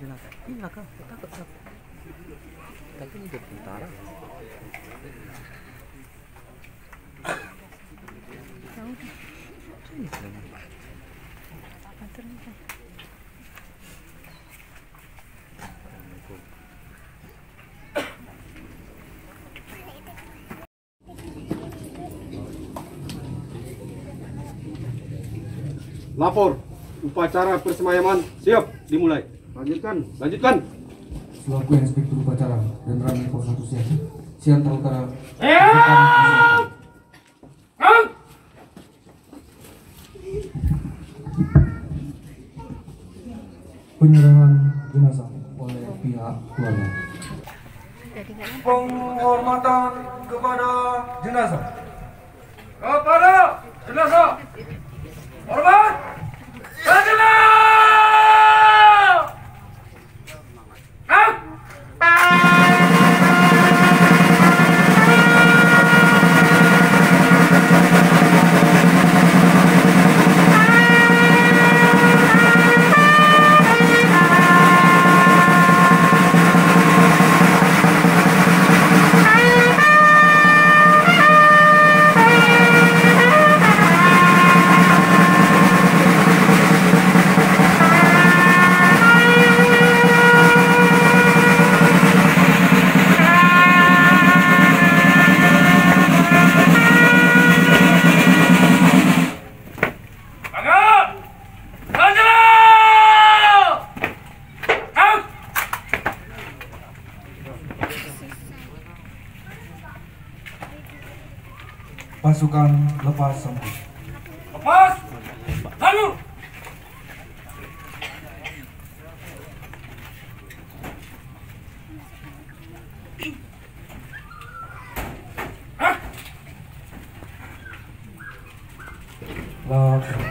jenazah. Ini nakal, takut. Tapi ini udah tentara. Ini sebenarnya. Lapor, upacara persemayaman siap dimulai. Lanjutkan. Selaku Inspektur Upacara dan Ramil 01 Siantar Utara. Penyerahan jenazah oleh pihak keluarga. Penghormatan kepada jenazah. Hormat. Pasukan lepas sempit. Lepas! Lalu! Lepas.